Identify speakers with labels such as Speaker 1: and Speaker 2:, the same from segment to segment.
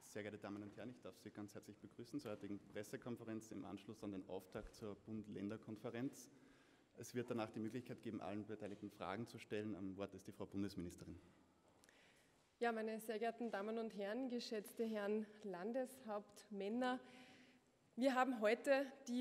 Speaker 1: Sehr geehrte Damen und Herren, ich darf Sie ganz herzlich begrüßen zur heutigen Pressekonferenz im Anschluss an den Auftakt zur Bund-Länder-Konferenz. Es wird danach die Möglichkeit geben, allen Beteiligten Fragen zu stellen. Am Wort ist die Frau Bundesministerin.
Speaker 2: Ja, meine sehr geehrten Damen und Herren, geschätzte Herren Landeshauptmänner, wir haben heute die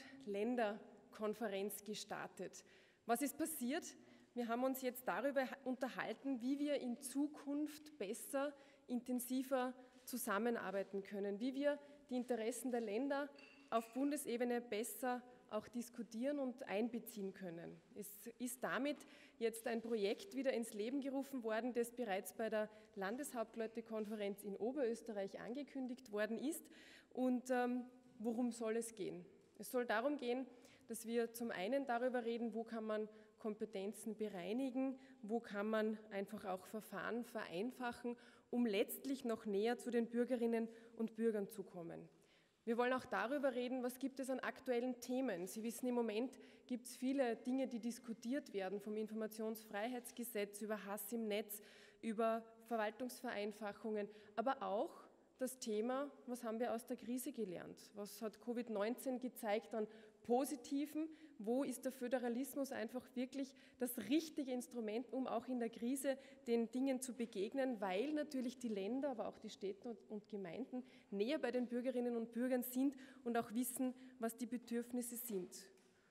Speaker 2: Bund-Länder-Konferenz gestartet. Was ist passiert? Wir haben uns jetzt darüber unterhalten, wie wir in Zukunft besser, intensiver zusammenarbeiten können, wie wir die Interessen der Länder auf Bundesebene besser auch diskutieren und einbeziehen können. Es ist damit jetzt ein Projekt wieder ins Leben gerufen worden, das bereits bei der Landeshauptleutekonferenz in Oberösterreich angekündigt worden ist. Und worum soll es gehen? Es soll darum gehen, dass wir zum einen darüber reden, wo kann man Kompetenzen bereinigen, wo kann man einfach auch Verfahren vereinfachen, um letztlich noch näher zu den Bürgerinnen und Bürgern zu kommen. Wir wollen auch darüber reden, was gibt es an aktuellen Themen. Sie wissen, im Moment gibt es viele Dinge, die diskutiert werden, vom Informationsfreiheitsgesetz über Hass im Netz, über Verwaltungsvereinfachungen, aber auch das Thema, was haben wir aus der Krise gelernt? Was hat Covid-19 gezeigt an Positiven? Wo ist der Föderalismus einfach wirklich das richtige Instrument, um auch in der Krise den Dingen zu begegnen, weil natürlich die Länder, aber auch die Städte und Gemeinden näher bei den Bürgerinnen und Bürgern sind und auch wissen, was die Bedürfnisse sind.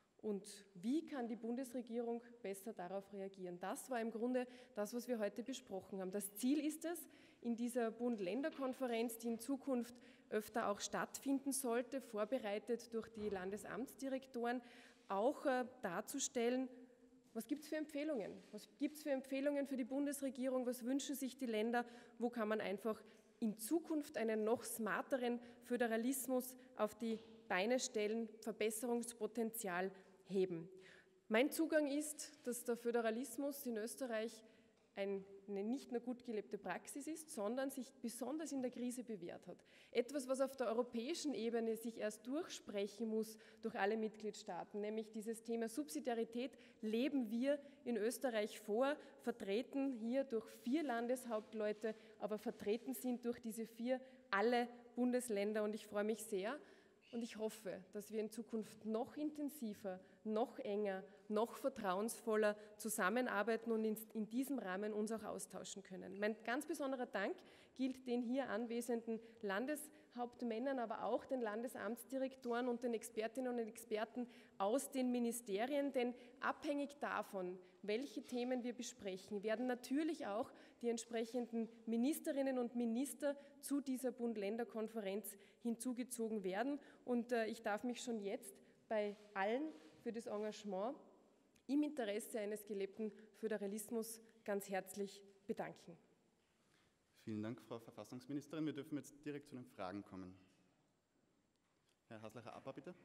Speaker 2: Und wie kann die Bundesregierung besser darauf reagieren? Das war im Grunde das, was wir heute besprochen haben. Das Ziel ist es, in dieser Bund-Länder-Konferenz, die in Zukunft öfter auch stattfinden sollte, vorbereitet durch die Landesamtsdirektoren, auch darzustellen, was gibt es für Empfehlungen? Was gibt es für Empfehlungen für die Bundesregierung? Was wünschen sich die Länder? Wo kann man einfach in Zukunft einen noch smarteren Föderalismus auf die Beine stellen, Verbesserungspotenzial heben? Mein Zugang ist, dass der Föderalismus in Österreich eine nicht nur gut gelebte Praxis ist, sondern sich besonders in der Krise bewährt hat. Etwas, was auf der europäischen Ebene sich erst durchsprechen muss durch alle Mitgliedstaaten, nämlich dieses Thema Subsidiarität leben wir in Österreich vor, vertreten hier durch 4 Landeshauptleute, aber vertreten sind durch diese 4 alle Bundesländer, und ich freue mich sehr. Und ich hoffe, dass wir in Zukunft noch intensiver, noch enger, noch vertrauensvoller zusammenarbeiten und in diesem Rahmen uns auch austauschen können. Mein ganz besonderer Dank gilt den hier anwesenden Landeshauptmännern, aber auch den Landesamtsdirektoren und den Expertinnen und Experten aus den Ministerien, denn abhängig davon, welche Themen wir besprechen, werden natürlich auch die entsprechenden Ministerinnen und Minister zu dieser Bund-Länder-Konferenz hinzugezogen werden. Und ich darf mich schon jetzt bei allen für das Engagement im Interesse eines gelebten Föderalismus ganz herzlich bedanken.
Speaker 1: Vielen Dank, Frau Verfassungsministerin. Wir dürfen jetzt direkt zu den Fragen kommen. Herr Haslacher-Abba, bitte.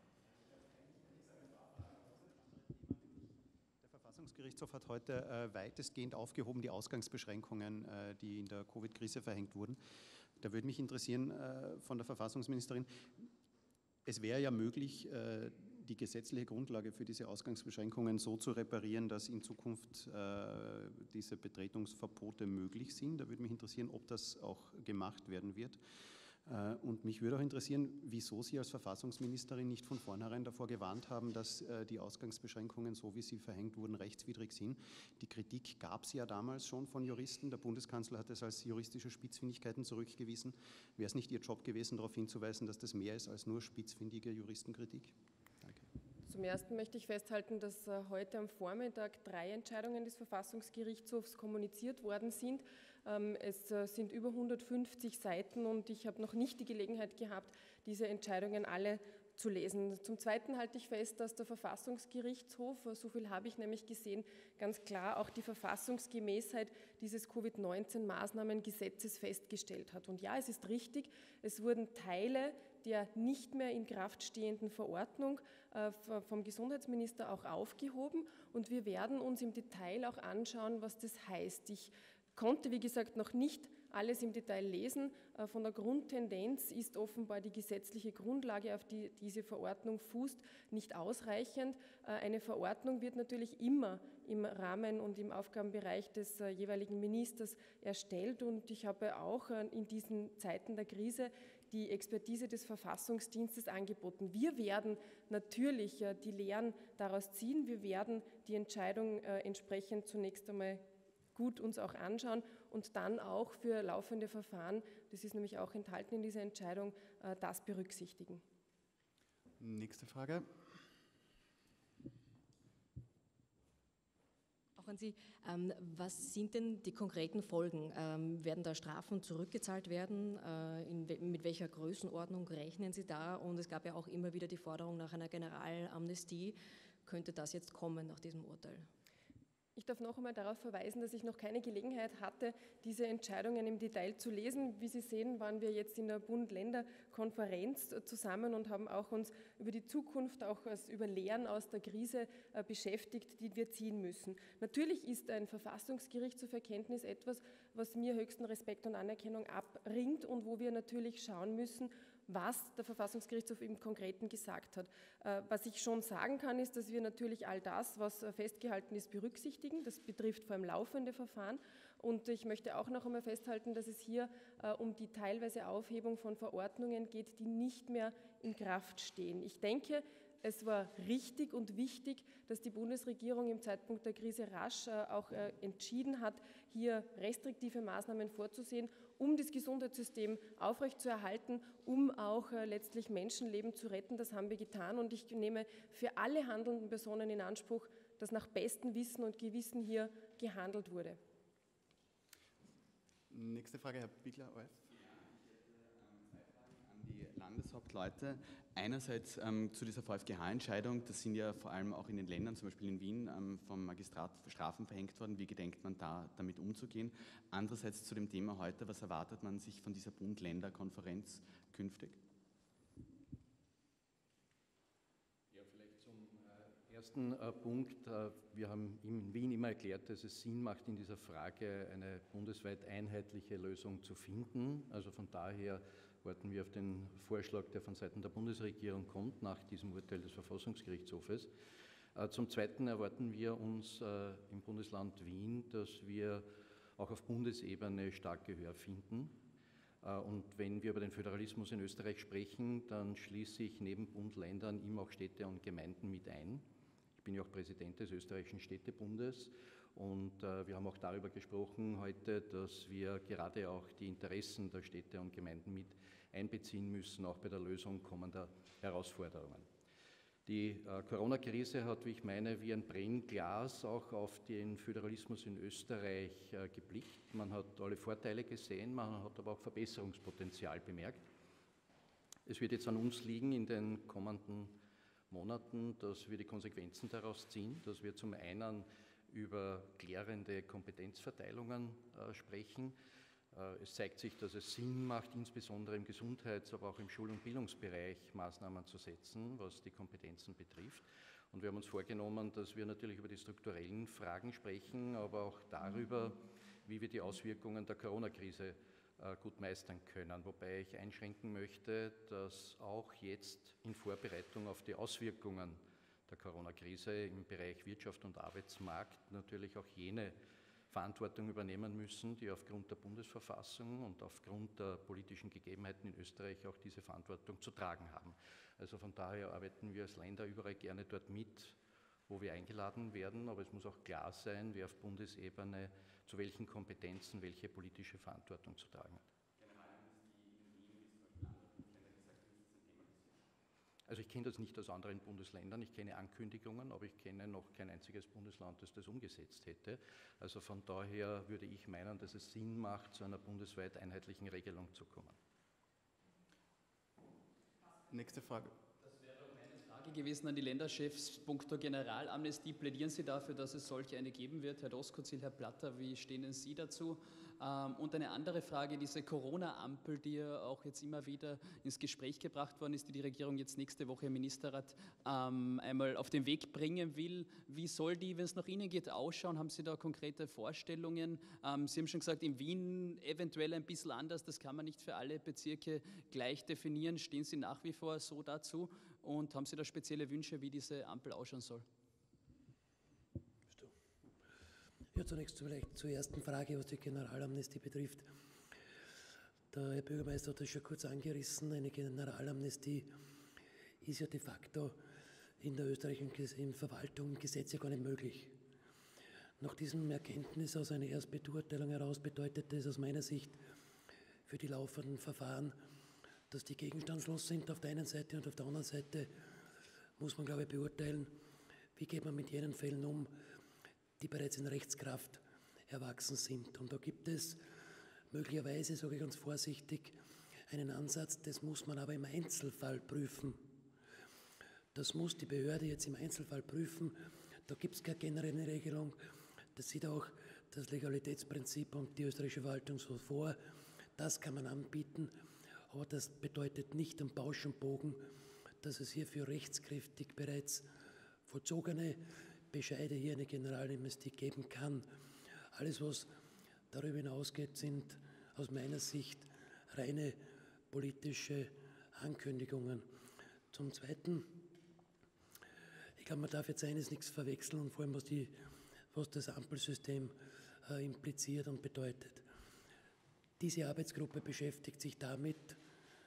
Speaker 3: Der Verfassungsgerichtshof hat heute weitestgehend aufgehoben die Ausgangsbeschränkungen, die in der Covid-Krise verhängt wurden. Da würde mich interessieren von der Verfassungsministerin, es wäre ja möglich, die gesetzliche Grundlage für diese Ausgangsbeschränkungen so zu reparieren, dass in Zukunft diese Betretungsverbote möglich sind. Da würde mich interessieren, ob das auch gemacht werden wird. Und mich würde auch interessieren, wieso Sie als Verfassungsministerin nicht von vornherein davor gewarnt haben, dass die Ausgangsbeschränkungen, so wie sie verhängt wurden, rechtswidrig sind. Die Kritik gab es ja damals schon von Juristen. Der Bundeskanzler hat es als juristische Spitzfindigkeiten zurückgewiesen. Wäre es nicht Ihr Job gewesen, darauf hinzuweisen, dass das mehr ist als nur spitzfindige Juristenkritik? Danke.
Speaker 2: Zum Ersten möchte ich festhalten, dass heute am Vormittag 3 Entscheidungen des Verfassungsgerichtshofs kommuniziert worden sind. Es sind über 150 Seiten und ich habe noch nicht die Gelegenheit gehabt, diese Entscheidungen alle zu lesen. Zum Zweiten halte ich fest, dass der Verfassungsgerichtshof, so viel habe ich nämlich gesehen, ganz klar auch die Verfassungsgemäßheit dieses Covid-19-Maßnahmengesetzes festgestellt hat. Und ja, es ist richtig, es wurden Teile der nicht mehr in Kraft stehenden Verordnung vom Gesundheitsminister auch aufgehoben und wir werden uns im Detail auch anschauen, was das heißt. Ich konnte, wie gesagt, noch nicht alles im Detail lesen. Von der Grundtendenz ist offenbar die gesetzliche Grundlage, auf die diese Verordnung fußt, nicht ausreichend. Eine Verordnung wird natürlich immer im Rahmen und im Aufgabenbereich des jeweiligen Ministers erstellt. Und ich habe auch in diesen Zeiten der Krise die Expertise des Verfassungsdienstes angeboten. Wir werden natürlich die Lehren daraus ziehen. Wir werden die Entscheidung entsprechend zunächst einmal gut uns auch anschauen und dann auch für laufende Verfahren, das ist nämlich auch enthalten in dieser Entscheidung, das berücksichtigen.
Speaker 1: Nächste Frage.
Speaker 4: Auch an Sie, was sind denn die konkreten Folgen? Werden da Strafen zurückgezahlt werden? Mit welcher Größenordnung rechnen Sie da? Und es gab ja auch immer wieder die Forderung nach einer Generalamnestie. Könnte das jetzt kommen nach diesem Urteil?
Speaker 2: Ich darf noch einmal darauf verweisen, dass ich noch keine Gelegenheit hatte, diese Entscheidungen im Detail zu lesen. Wie Sie sehen, waren wir jetzt in der Bund-Länder-Konferenz zusammen und haben auch uns über die Zukunft, auch über Lehren aus der Krise beschäftigt, die wir ziehen müssen. Natürlich ist ein Verfassungsgerichtshof Erkenntnis etwas, was mir höchsten Respekt und Anerkennung abringt und wo wir natürlich schauen müssen, was der Verfassungsgerichtshof im Konkreten gesagt hat. Was ich schon sagen kann, ist, dass wir natürlich all das, was festgehalten ist, berücksichtigen. Das betrifft vor allem laufende Verfahren. Und ich möchte auch noch einmal festhalten, dass es hier um die teilweise Aufhebung von Verordnungen geht, die nicht mehr in Kraft stehen. Ich denke, es war richtig und wichtig, dass die Bundesregierung im Zeitpunkt der Krise rasch auch entschieden hat, hier restriktive Maßnahmen vorzusehen, um das Gesundheitssystem aufrechtzuerhalten, um auch letztlich Menschenleben zu retten. Das haben wir getan und ich nehme für alle handelnden Personen in Anspruch, dass nach bestem Wissen und Gewissen hier gehandelt wurde.
Speaker 1: Nächste Frage, Herr Bigler-Olf. Die Landeshauptleute. Einerseits zu dieser VfGH-Entscheidung, das sind ja vor allem auch in den Ländern, zum Beispiel in Wien, vom Magistrat Strafen verhängt worden. Wie gedenkt man da damit umzugehen? Andererseits zu dem Thema heute, was erwartet man sich von dieser Bund-Länder-Konferenz künftig?
Speaker 5: Ja, vielleicht zum ersten Punkt. Wir haben in Wien immer erklärt, dass es Sinn macht, in dieser Frage eine bundesweit einheitliche Lösung zu finden. Also von daher warten wir auf den Vorschlag, der von Seiten der Bundesregierung kommt, nach diesem Urteil des Verfassungsgerichtshofes. Zum Zweiten erwarten wir uns im Bundesland Wien, dass wir auch auf Bundesebene stark Gehör finden. Und wenn wir über den Föderalismus in Österreich sprechen, dann schließe ich neben Bund, Ländern immer auch Städte und Gemeinden mit ein. Ich bin ja auch Präsident des österreichischen Städtebundes. Und wir haben auch darüber gesprochen heute, dass wir gerade auch die Interessen der Städte und Gemeinden mit einbeziehen müssen, auch bei der Lösung kommender Herausforderungen. Die Corona-Krise hat, wie ich meine, wie ein Brennglas auch auf den Föderalismus in Österreich geblickt. Man hat alle Vorteile gesehen, man hat aber auch Verbesserungspotenzial bemerkt. Es wird jetzt an uns liegen in den kommenden Monaten, dass wir die Konsequenzen daraus ziehen, dass wir zum einen über klärende Kompetenzverteilungen sprechen. Es zeigt sich, dass es Sinn macht, insbesondere im Gesundheits-, aber auch im Schul- und Bildungsbereich Maßnahmen zu setzen, was die Kompetenzen betrifft. Und wir haben uns vorgenommen, dass wir natürlich über die strukturellen Fragen sprechen, aber auch darüber, wie wir die Auswirkungen der Corona-Krise gut meistern können. Wobei ich einschränken möchte, dass auch jetzt in Vorbereitung auf die Auswirkungen der Corona-Krise im Bereich Wirtschaft und Arbeitsmarkt natürlich auch jene Verantwortung übernehmen müssen, die aufgrund der Bundesverfassung und aufgrund der politischen Gegebenheiten in Österreich auch diese Verantwortung zu tragen haben. Also von daher arbeiten wir als Länder überall gerne dort mit, wo wir eingeladen werden, aber es muss auch klar sein, wer auf Bundesebene zu welchen Kompetenzen welche politische Verantwortung zu tragen hat. Also ich kenne das nicht aus anderen Bundesländern, ich kenne Ankündigungen, aber ich kenne noch kein einziges Bundesland, das das umgesetzt hätte. Also von daher würde ich meinen, dass es Sinn macht, zu einer bundesweit einheitlichen Regelung zu kommen.
Speaker 1: Nächste Frage.
Speaker 6: Das wäre auch meine Frage gewesen an die Länderchefs punkto Generalamnestie. Plädieren Sie dafür, dass es solche eine geben wird? Herr Doskozil, Herr Platter, wie stehen Sie dazu? Und eine andere Frage, diese Corona-Ampel, die ja auch jetzt immer wieder ins Gespräch gebracht worden ist, die die Regierung jetzt nächste Woche im Ministerrat einmal auf den Weg bringen will. Wie soll die, wenn es nach Ihnen geht, ausschauen? Haben Sie da konkrete Vorstellungen? Sie haben schon gesagt, in Wien eventuell ein bisschen anders, das kann man nicht für alle Bezirke gleich definieren. Stehen Sie nach wie vor so dazu? Und haben Sie da spezielle Wünsche, wie diese Ampel ausschauen soll?
Speaker 7: Ja, zunächst vielleicht zur ersten Frage, was die Generalamnestie betrifft. Der Herr Bürgermeister hat das schon kurz angerissen. Eine Generalamnestie ist ja de facto in der österreichischen Verwaltung im Gesetz ja gar nicht möglich. Nach diesem Erkenntnis aus einer Erstbeurteilung heraus bedeutet das aus meiner Sicht für die laufenden Verfahren, dass die gegenstandslos sind auf der einen Seite und auf der anderen Seite muss man, glaube ich, beurteilen, wie geht man mit jenen Fällen um, die bereits in Rechtskraft erwachsen sind. Und da gibt es möglicherweise, sage ich ganz vorsichtig, einen Ansatz, das muss man aber im Einzelfall prüfen. Das muss die Behörde jetzt im Einzelfall prüfen. Da gibt es keine generelle Regelung. Das sieht auch das Legalitätsprinzip und die österreichische Verwaltung so vor. Das kann man anbieten, aber das bedeutet nicht am Bausch und Bogen, dass es hier für rechtskräftig bereits vollzogene Bescheide hier eine Generalamnestie geben kann. Alles, was darüber hinausgeht, sind aus meiner Sicht reine politische Ankündigungen. Zum Zweiten, ich glaube, man darf jetzt eines nichts verwechseln, und vor allem was das Ampelsystem impliziert und bedeutet. Diese Arbeitsgruppe beschäftigt sich damit,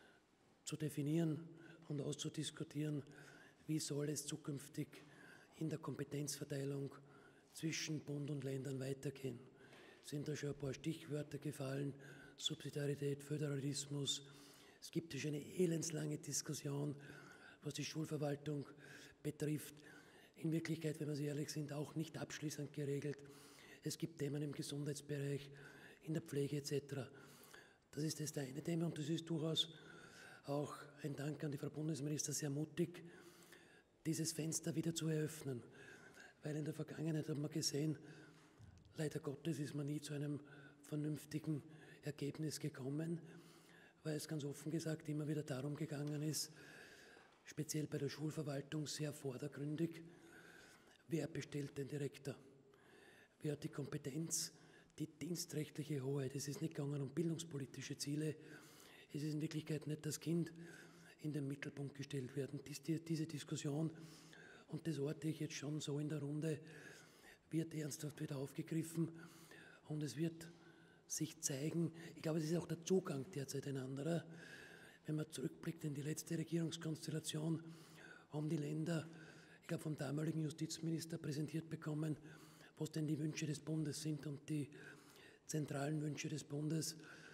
Speaker 7: zu definieren und auszudiskutieren, wie soll es zukünftig in der Kompetenzverteilung zwischen Bund und Ländern weitergehen. Sind da schon ein paar Stichwörter gefallen, Subsidiarität, Föderalismus. Es gibt ja schon eine elendslange Diskussion, was die Schulverwaltung betrifft. In Wirklichkeit, wenn wir ehrlich sind, auch nicht abschließend geregelt. Es gibt Themen im Gesundheitsbereich, in der Pflege etc. Das ist das eine Thema und das ist durchaus auch ein Dank an die Frau Bundesminister sehr mutig, dieses Fenster wieder zu eröffnen. Weil in der Vergangenheit hat man gesehen, leider Gottes ist man nie zu einem vernünftigen Ergebnis gekommen, weil es ganz offen gesagt immer wieder darum gegangen ist, speziell bei der Schulverwaltung sehr vordergründig, wer bestellt den Direktor? Wer hat die Kompetenz, die dienstrechtliche Hoheit? Es ist nicht gegangen um bildungspolitische Ziele. Es ist in Wirklichkeit nicht das Kind in den Mittelpunkt gestellt werden. Diese Diskussion, und das orte ich jetzt schon so in der Runde, wird ernsthaft wieder aufgegriffen und es wird sich zeigen, ich glaube, es ist auch der Zugang derzeit ein anderer. Wenn man zurückblickt in die letzte Regierungskonstellation, haben die Länder, ich glaube, vom damaligen Justizminister präsentiert bekommen, was denn die Wünsche des Bundes sind. Und die zentralen Wünsche des Bundes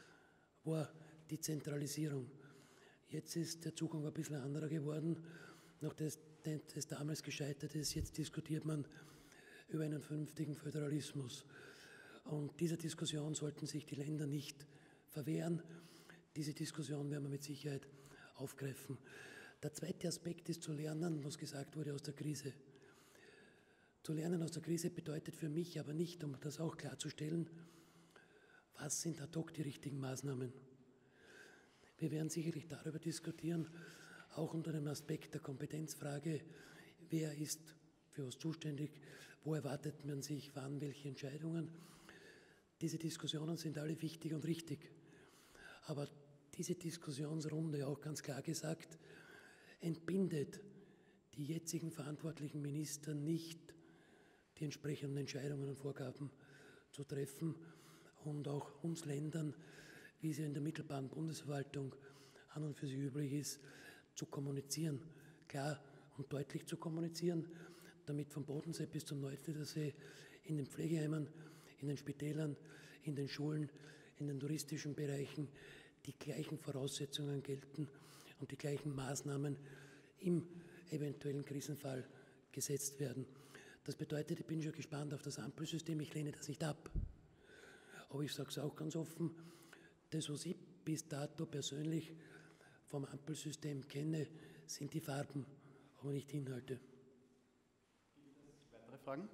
Speaker 7: war die Zentralisierung. Jetzt ist der Zugang ein bisschen anderer geworden, nachdem das damals gescheitert ist. Jetzt diskutiert man über einen vernünftigen Föderalismus. Und dieser Diskussion sollten sich die Länder nicht verwehren. Diese Diskussion werden wir mit Sicherheit aufgreifen. Der zweite Aspekt ist zu lernen, was gesagt wurde aus der Krise. Zu lernen aus der Krise bedeutet für mich aber nicht, um das auch klarzustellen, was sind ad hoc die richtigen Maßnahmen. Wir werden sicherlich darüber diskutieren, auch unter dem Aspekt der Kompetenzfrage, wer ist für was zuständig, wo erwartet man sich, wann welche Entscheidungen. Diese Diskussionen sind alle wichtig und richtig. Aber diese Diskussionsrunde, auch ganz klar gesagt, entbindet die jetzigen verantwortlichen Minister nicht, die entsprechenden Entscheidungen und Vorgaben zu treffen und auch uns Ländern, wie es ja in der mittelbaren Bundesverwaltung an und für sich üblich ist, zu kommunizieren, klar und deutlich zu kommunizieren, damit vom Bodensee bis zum Neustädtersee in den Pflegeheimen, in den Spitälern, in den Schulen, in den touristischen Bereichen die gleichen Voraussetzungen gelten und die gleichen Maßnahmen im eventuellen Krisenfall gesetzt werden. Das bedeutet, ich bin schon gespannt auf das Ampelsystem, ich lehne das nicht ab. Aber ich sage es auch ganz offen, das, was ich bis dato persönlich vom Ampelsystem kenne, sind die Farben, aber nicht die Inhalte.
Speaker 1: Weitere Fragen?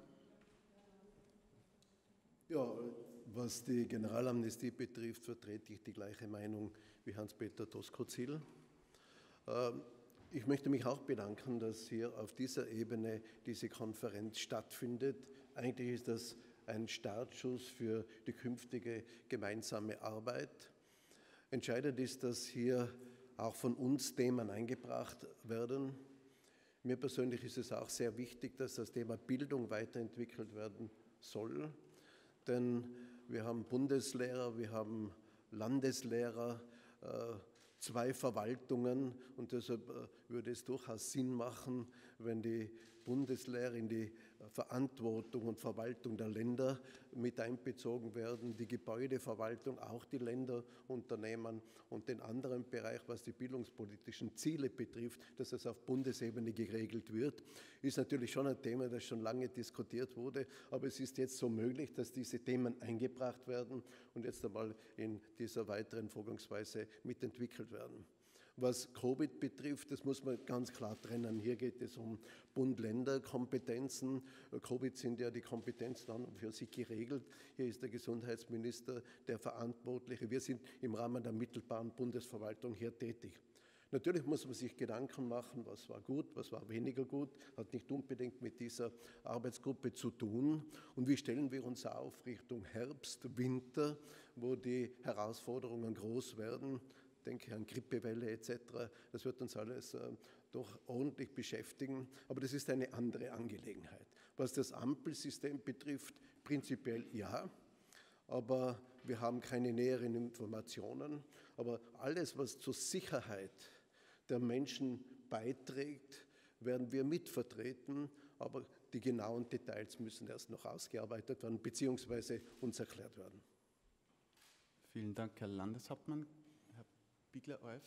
Speaker 8: Ja, was die Generalamnestie betrifft, vertrete ich die gleiche Meinung wie Hans-Peter Doskozil. Ich möchte mich auch bedanken, dass hier auf dieser Ebene diese Konferenz stattfindet. Eigentlich ist das ein Startschuss für die künftige gemeinsame Arbeit. Entscheidend ist, dass hier auch von uns Themen eingebracht werden. Mir persönlich ist es auch sehr wichtig, dass das Thema Bildung weiterentwickelt werden soll. denn wir haben Bundeslehrer, wir haben Landeslehrer, 2 Verwaltungen und deshalb würde es durchaus Sinn machen, wenn die Bundeslehrer in die Verantwortung und Verwaltung der Länder mit einbezogen werden, die Gebäudeverwaltung, auch die Länderunternehmen und den anderen Bereich, was die bildungspolitischen Ziele betrifft, dass das auf Bundesebene geregelt wird, ist natürlich schon ein Thema, das schon lange diskutiert wurde, aber es ist jetzt so möglich, dass diese Themen eingebracht werden und jetzt einmal in dieser weiteren Vorgangsweise mitentwickelt werden. Was Covid betrifft, das muss man ganz klar trennen. Hier geht es um Bund-Länder-Kompetenzen. Covid sind ja die Kompetenzen an und für sich geregelt. Hier ist der Gesundheitsminister der Verantwortliche. Wir sind im Rahmen der mittelbaren Bundesverwaltung hier tätig. Natürlich muss man sich Gedanken machen, was war gut, was war weniger gut, hat nicht unbedingt mit dieser Arbeitsgruppe zu tun. Und wie stellen wir uns auf Richtung Herbst, Winter, wo die Herausforderungen groß werden? Ich denke an Grippewelle etc. Das wird uns alles doch ordentlich beschäftigen, aber das ist eine andere Angelegenheit. Was das Ampelsystem betrifft, prinzipiell ja, aber wir haben keine näheren Informationen. Aber alles, was zur Sicherheit der Menschen beiträgt, werden wir mitvertreten, aber die genauen Details müssen erst noch ausgearbeitet werden bzw. uns erklärt werden.
Speaker 1: Vielen Dank, Herr Landeshauptmann. Bigler-Olf.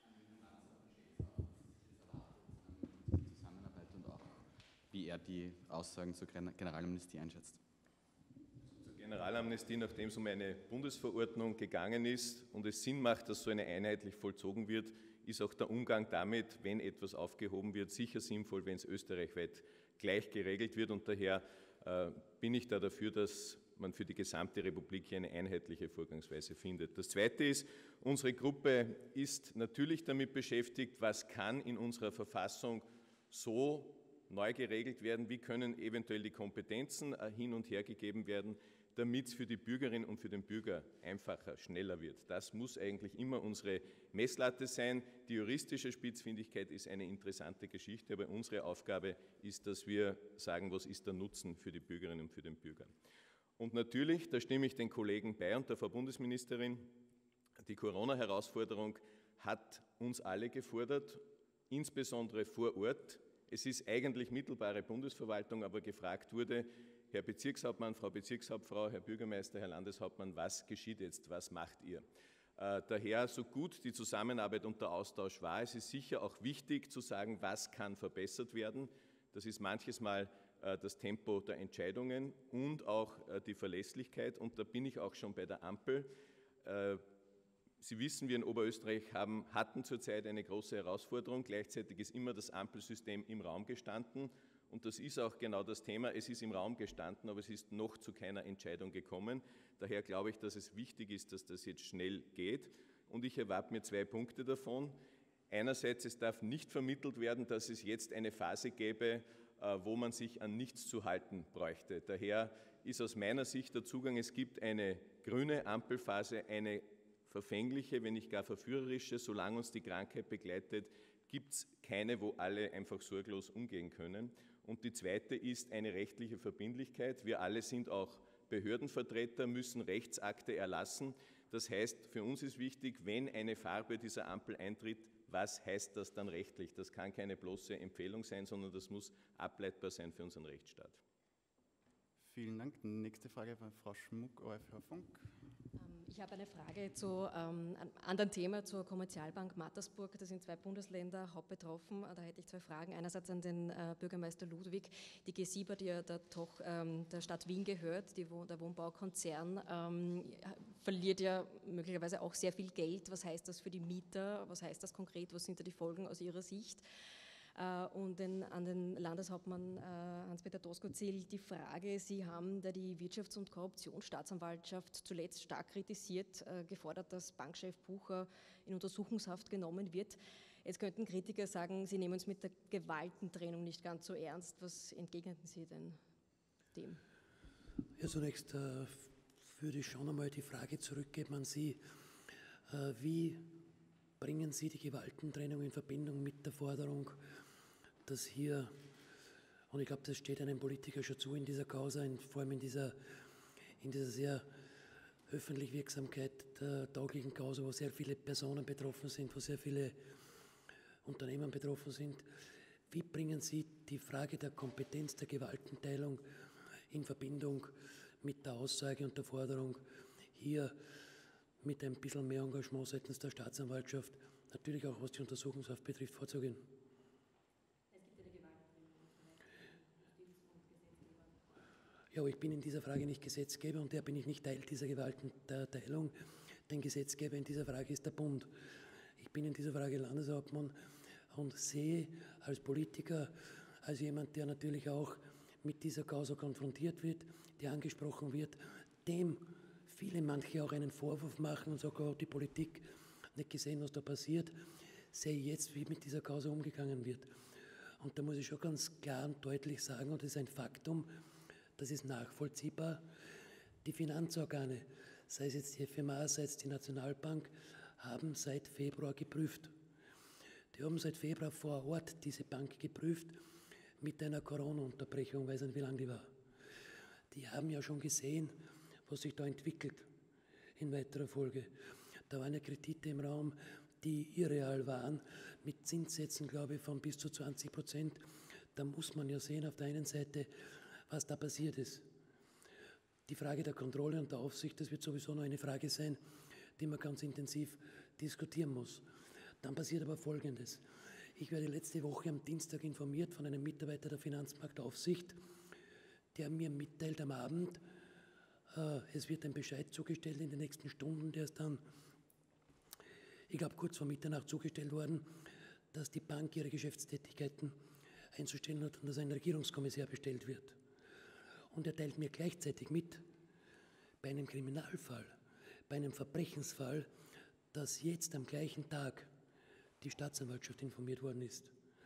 Speaker 9: Zusammenarbeit und auch, wie er die Aussagen zur Generalamnestie einschätzt.
Speaker 10: Zur Generalamnestie, nachdem es um eine Bundesverordnung gegangen ist und es Sinn macht, dass so eine einheitlich vollzogen wird, ist auch der Umgang damit, wenn etwas aufgehoben wird, sicher sinnvoll, wenn es österreichweit gleich geregelt wird. Und daher bin ich da dafür, dass man für die gesamte Republik eine einheitliche Vorgangsweise findet. Das Zweite ist, unsere Gruppe ist natürlich damit beschäftigt, was kann in unserer Verfassung so neu geregelt werden, wie können eventuell die Kompetenzen hin und her gegeben werden, damit es für die Bürgerin und für den Bürger einfacher, schneller wird. Das muss eigentlich immer unsere Messlatte sein. Die juristische Spitzfindigkeit ist eine interessante Geschichte, aber unsere Aufgabe ist, dass wir sagen, was ist der Nutzen für die Bürgerinnen und für den Bürger. Und natürlich, da stimme ich den Kollegen bei und der Frau Bundesministerin, die Corona-Herausforderung hat uns alle gefordert, insbesondere vor Ort. Es ist eigentlich mittelbare Bundesverwaltung, aber gefragt wurde, Herr Bezirkshauptmann, Frau Bezirkshauptfrau, Herr Bürgermeister, Herr Landeshauptmann, was geschieht jetzt, was macht ihr? Daher, so gut die Zusammenarbeit und der Austausch war, es ist sicher auch wichtig zu sagen, was kann verbessert werden. Das ist manches Mal das Tempo der Entscheidungen und auch die Verlässlichkeit. Und da bin ich auch schon bei der Ampel. Sie wissen, wir in Oberösterreich hatten zurzeit eine große Herausforderung. Gleichzeitig ist immer das Ampelsystem im Raum gestanden. Und das ist auch genau das Thema. Es ist im Raum gestanden, aber es ist noch zu keiner Entscheidung gekommen. Daher glaube ich, dass es wichtig ist, dass das jetzt schnell geht. Und ich erwarte mir 2 Punkte davon. Einerseits, es darf nicht vermittelt werden, dass es jetzt eine Phase gäbe, wo man sich an nichts zu halten bräuchte. Daher ist aus meiner Sicht der Zugang, es gibt eine grüne Ampelphase, eine verfängliche, wenn nicht gar verführerische, solange uns die Krankheit begleitet, gibt es keine, wo alle einfach sorglos umgehen können. Und die zweite ist eine rechtliche Verbindlichkeit. Wir alle sind auch Behördenvertreter, müssen Rechtsakte erlassen. Das heißt, für uns ist wichtig, wenn eine Farbe dieser Ampel eintritt, was heißt das dann rechtlich? Das kann keine bloße Empfehlung sein, sondern das muss ableitbar sein für unseren Rechtsstaat.
Speaker 1: Vielen Dank. Nächste Frage von Frau Schmuck, ORF Funk.
Speaker 4: Ich habe eine Frage zu einem anderen Thema, zur Kommerzialbank Mattersburg. Das sind 2 Bundesländer hauptbetroffen. Da hätte ich 2 Fragen. Einerseits an den Bürgermeister Ludwig. Die G7, die ja der Stadt Wien gehört, der Wohnbaukonzern, verliert ja möglicherweise auch sehr viel Geld. Was heißt das für die Mieter? Was heißt das konkret? Was sind da die Folgen aus Ihrer Sicht? Und an den Landeshauptmann Hans-Peter Doskozil die Frage, Sie haben da die Wirtschafts- und Korruptionsstaatsanwaltschaft zuletzt stark kritisiert, gefordert, dass Bankchef Bucher in Untersuchungshaft genommen wird. Jetzt könnten Kritiker sagen, Sie nehmen uns mit der Gewaltentrennung nicht ganz so ernst. Was entgegnen Sie denn dem?
Speaker 7: Ja, zunächst würde ich schon einmal die Frage zurückgeben an Sie. Wie bringen Sie die Gewaltentrennung in Verbindung mit der Forderung, dass hier, und ich glaube, das steht einem Politiker schon zu in dieser Causa, vor allem in in dieser sehr öffentlichen Wirksamkeit der taglichen Causa, wo sehr viele Personen betroffen sind, wo sehr viele Unternehmen betroffen sind. Wie bringen Sie die Frage der Kompetenz der Gewaltenteilung in Verbindung mit der Aussage und der Forderung, hier mit ein bisschen mehr Engagement seitens der Staatsanwaltschaft, natürlich auch was die Untersuchungshaft betrifft, vorzugehen? Ja, aber ich bin in dieser Frage nicht Gesetzgeber und der bin ich nicht Teil dieser Gewaltenteilung. Denn Gesetzgeber in dieser Frage ist der Bund. Ich bin in dieser Frage Landeshauptmann und sehe als Politiker, als jemand, der natürlich auch mit dieser Causa konfrontiert wird, der angesprochen wird, dem manche auch einen Vorwurf machen und sagen, oh, die Politik nicht gesehen, was da passiert, sehe ich jetzt, wie mit dieser Causa umgegangen wird. Und da muss ich schon ganz klar und deutlich sagen, und das ist ein Faktum, das ist nachvollziehbar, die Finanzorgane, sei es jetzt die FMA, sei es die Nationalbank, haben seit Februar geprüft. Die haben seit Februar vor Ort diese Bank geprüft mit einer Corona-Unterbrechung, ich weiß nicht, wie lange die war. Die haben ja schon gesehen, was sich da entwickelt in weiterer Folge. Da waren ja Kredite im Raum, die irreal waren, mit Zinssätzen, glaube ich, von bis zu 20%. Da muss man ja sehen, auf der einen Seite, was da passiert ist. Die Frage der Kontrolle und der Aufsicht, das wird sowieso noch eine Frage sein, die man ganz intensiv diskutieren muss. Dann passiert aber Folgendes. Ich werde letzte Woche am Dienstag informiert von einem Mitarbeiter der Finanzmarktaufsicht, der mir mitteilt am Abend, es wird ein Bescheid zugestellt in den nächsten Stunden, der ist dann, ich glaube, kurz vor Mitternacht zugestellt worden, dass die Bank ihre Geschäftstätigkeiten einzustellen hat und dass ein Regierungskommissar bestellt wird. Und er teilt mir gleichzeitig mit, bei einem Kriminalfall, bei einem Verbrechensfall, dass jetzt am gleichen Tag die Staatsanwaltschaft informiert worden ist.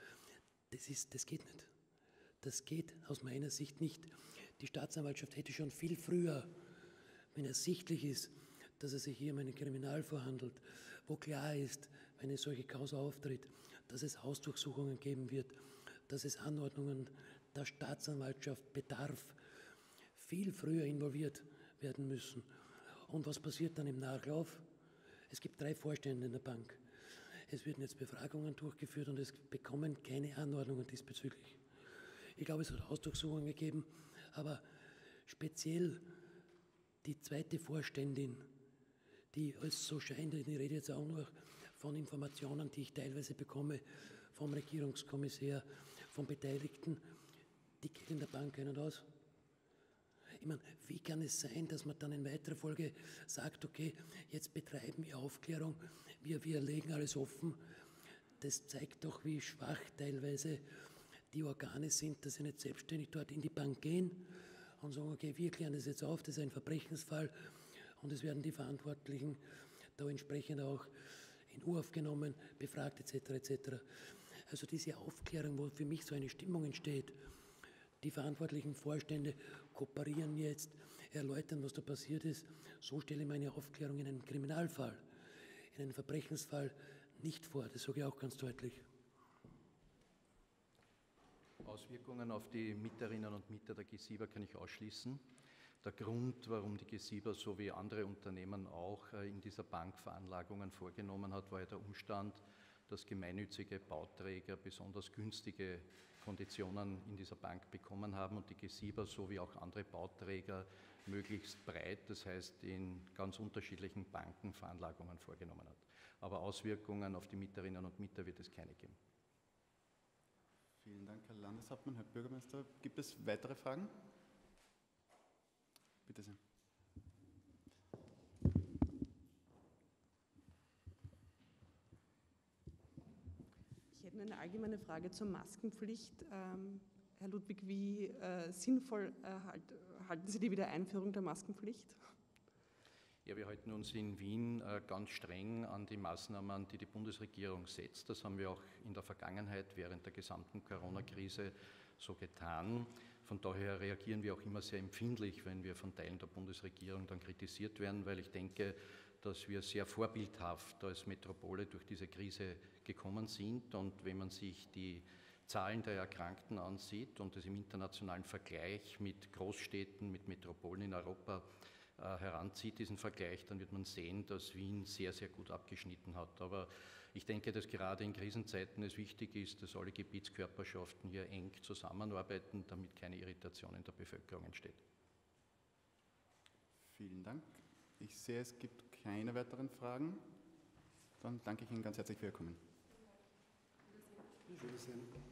Speaker 7: Das geht nicht. Das geht aus meiner Sicht nicht. Die Staatsanwaltschaft hätte schon viel früher, wenn ersichtlich ist, dass es sich hier um einen Kriminalfall handelt, wo klar ist, wenn eine solche Causa auftritt, dass es Hausdurchsuchungen geben wird, dass es Anordnungen der Staatsanwaltschaft bedarf, viel früher involviert werden müssen. Und was passiert dann im Nachlauf? Es gibt 3 Vorstände in der Bank. Es werden jetzt Befragungen durchgeführt und es bekommen keine Anordnungen diesbezüglich. Ich glaube, es hat Hausdurchsuchungen gegeben, aber speziell die 2. Vorständin, die als so scheint, ich rede jetzt auch noch von Informationen, die ich teilweise bekomme vom Regierungskommissär, von Beteiligten, die geht in der Bank ein und aus. Ich meine, wie kann es sein, dass man dann in weiterer Folge sagt, okay, jetzt betreiben wir Aufklärung, wir legen alles offen. Das zeigt doch, wie schwach teilweise die Organe sind, dass sie nicht selbstständig dort in die Bank gehen und sagen, okay, wir klären das jetzt auf, das ist ein Verbrechensfall und es werden die Verantwortlichen da entsprechend auch in U-Haft genommen, befragt etc. etc. Also diese Aufklärung, wo für mich so eine Stimmung entsteht, die verantwortlichen Vorstände kooperieren jetzt, erläutern, was da passiert ist. So stelle ich meine Aufklärung in einem Kriminalfall, in einem Verbrechensfall nicht vor. Das sage ich auch ganz deutlich.
Speaker 5: Auswirkungen auf die Mieterinnen und Mieter der G7 kann ich ausschließen. Der Grund, warum die G7 so wie andere Unternehmen auch in dieser Bank Veranlagungen vorgenommen hat, war ja der Umstand, dass gemeinnützige Bauträger besonders günstige Konditionen in dieser Bank bekommen haben und die G7 sowie auch andere Bauträger möglichst breit, das heißt in ganz unterschiedlichen Banken Veranlagungen vorgenommen hat. Aber Auswirkungen auf die Mieterinnen und Mieter wird es keine geben.
Speaker 1: Vielen Dank, Herr Landeshauptmann, Herr Bürgermeister. Gibt es weitere Fragen? Bitte sehr.
Speaker 11: Ich hätte eine allgemeine Frage zur Maskenpflicht. Herr Ludwig, wie sinnvoll halten Sie die Wiedereinführung der Maskenpflicht?
Speaker 5: Ja, wir halten uns in Wien ganz streng an die Maßnahmen, die die Bundesregierung setzt. Das haben wir auch in der Vergangenheit während der gesamten Corona-Krise so getan. Von daher reagieren wir auch immer sehr empfindlich, wenn wir von Teilen der Bundesregierung dann kritisiert werden, weil ich denke, dass wir sehr vorbildhaft als Metropole durch diese Krise gekommen sind. Und wenn man sich die Zahlen der Erkrankten ansieht und das im internationalen Vergleich mit Großstädten, mit Metropolen in Europa heranzieht, diesen Vergleich, dann wird man sehen, dass Wien sehr, sehr gut abgeschnitten hat. Aber ich denke, dass gerade in Krisenzeiten es wichtig ist, dass alle Gebietskörperschaften hier eng zusammenarbeiten, damit keine Irritation in der Bevölkerung entsteht.
Speaker 1: Vielen Dank. Ich sehe, es gibt keine weiteren Fragen. Dann danke ich Ihnen ganz herzlich für Ihr Kommen.
Speaker 7: Wiedersehen.